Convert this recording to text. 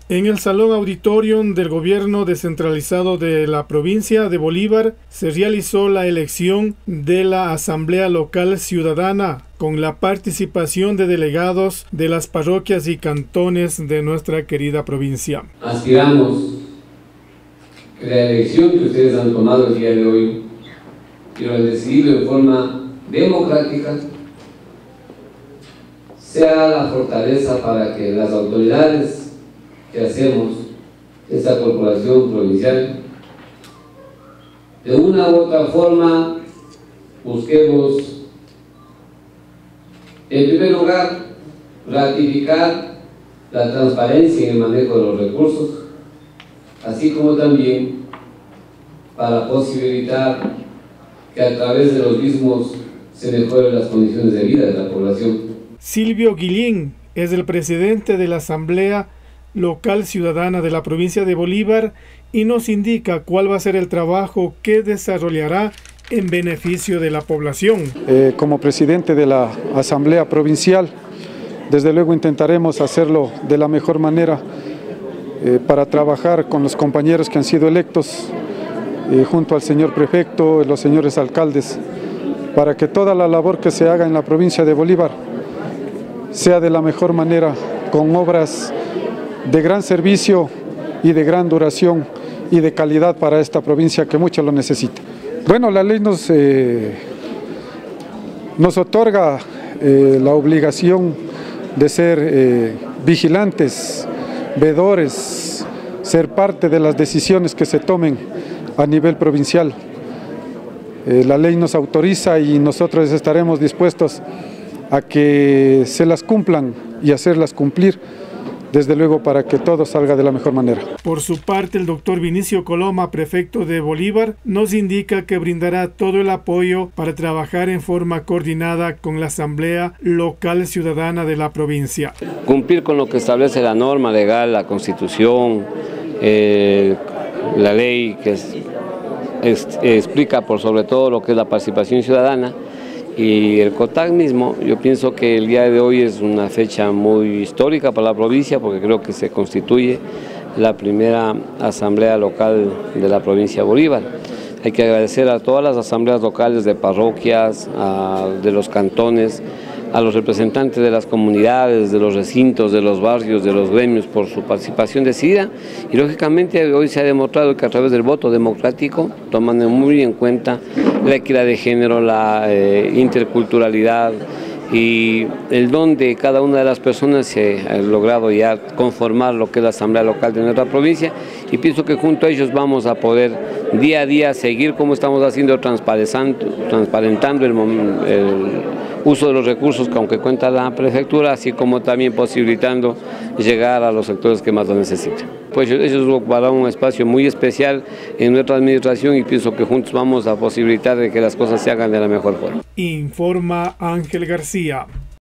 En el Salón Auditorium del Gobierno Descentralizado de la provincia de Bolívar se realizó la elección de la Asamblea Local Ciudadana con la participación de delegados de las parroquias y cantones de nuestra querida provincia. Aspiramos que la elección que ustedes han tomado el día de hoy y lo han decidido de forma democrática sea la fortaleza para que las autoridades que hacemos esta corporación provincial de una u otra forma busquemos en primer lugar ratificar la transparencia en el manejo de los recursos, así como también para posibilitar que a través de los mismos se mejoren las condiciones de vida de la población. Silvio Guillén es el presidente de la Asamblea Local Ciudadana de la provincia de Bolívar y nos indica cuál va a ser el trabajo que desarrollará en beneficio de la población. Como presidente de la Asamblea Provincial, desde luego intentaremos hacerlo de la mejor manera para trabajar con los compañeros que han sido electos, junto al señor prefecto, los señores alcaldes, para que toda la labor que se haga en la provincia de Bolívar sea de la mejor manera, con obras de gran servicio y de gran duración y de calidad para esta provincia que mucho lo necesita. Bueno, la ley nos otorga la obligación de ser vigilantes, veedores, ser parte de las decisiones que se tomen a nivel provincial. La ley nos autoriza y nosotros estaremos dispuestos a que se las cumplan y hacerlas cumplir, desde luego para que todo salga de la mejor manera. Por su parte, el doctor Vinicio Coloma, prefecto de Bolívar, nos indica que brindará todo el apoyo para trabajar en forma coordinada con la Asamblea Local Ciudadana de la provincia. Cumplir con lo que establece la norma legal, la Constitución, la ley que explica por sobre todo lo que es la participación ciudadana. Y el COTAC mismo, yo pienso que el día de hoy es una fecha muy histórica para la provincia porque creo que se constituye la primera asamblea local de la provincia de Bolívar. Hay que agradecer a todas las asambleas locales de parroquias, de los cantones, a los representantes de las comunidades, de los recintos, de los barrios, de los gremios por su participación decidida y lógicamente hoy se ha demostrado que a través del voto democrático, tomando muy en cuenta la equidad de género, la interculturalidad y el don de cada una de las personas, se ha logrado ya conformar lo que es la Asamblea Local de nuestra provincia y pienso que junto a ellos vamos a poder día a día seguir como estamos haciendo, transparentando el uso de los recursos que aunque cuenta la prefectura, así como también posibilitando llegar a los sectores que más lo necesitan. Pues ellos ocuparán un espacio muy especial en nuestra administración y pienso que juntos vamos a posibilitar de que las cosas se hagan de la mejor forma. Informa Ángel García.